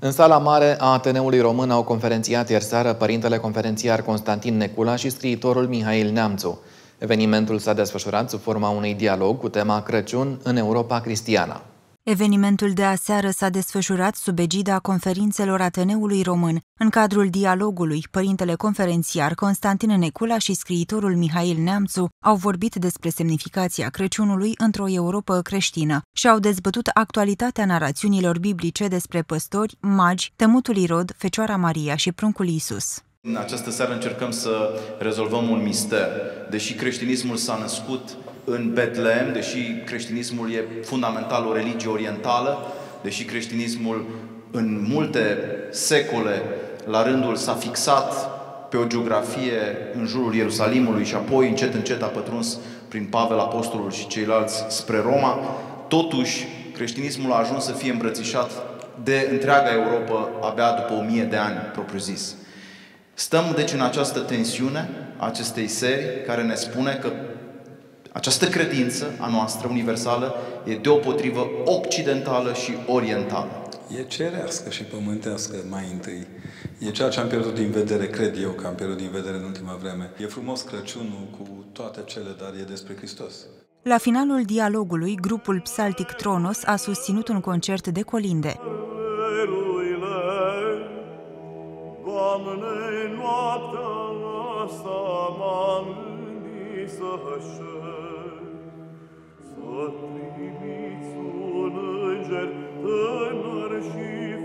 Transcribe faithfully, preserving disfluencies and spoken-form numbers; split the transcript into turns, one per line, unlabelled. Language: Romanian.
În sala mare a Ateneului Român au conferențiat ieri seară părintele conferențiar Constantin Necula și scriitorul Mihail Neamțu. Evenimentul s-a desfășurat sub forma unui dialog cu tema Crăciun în Europa Cristiană.
Evenimentul de aseară s-a desfășurat sub egida conferințelor Ateneului Român. În cadrul dialogului, părintele conferențiar Constantin Necula și scriitorul Mihail Neamțu au vorbit despre semnificația Crăciunului într-o Europă creștină și au dezbătut actualitatea narațiunilor biblice despre păstori, magi, temutul Irod, Fecioara Maria și pruncul Iisus.
În această seară încercăm să rezolvăm un mister. Deși creștinismul s-a născut în Betlehem, deși creștinismul e fundamental o religie orientală, deși creștinismul în multe secole la rândul s-a fixat pe o geografie în jurul Ierusalimului și apoi încet încet a pătruns prin Pavel Apostolul și ceilalți spre Roma, totuși creștinismul a ajuns să fie îmbrățișat de întreaga Europa abia după o mie de ani, propriu-zis. Stăm deci în această tensiune a acestei serii care ne spune că această credință a noastră universală e deopotrivă occidentală și orientală.
E cerească și pământească mai întâi. E ceea ce am pierdut din vedere, cred eu că am pierdut din vedere în ultima vreme. E frumos Crăciunul cu toate cele, dar e despre Hristos.
La finalul dialogului, grupul psaltic Tronos a susținut un concert de colinde.
Doamne, noaptea asta m-am gândit să așez, să trimiți un înger tânăr și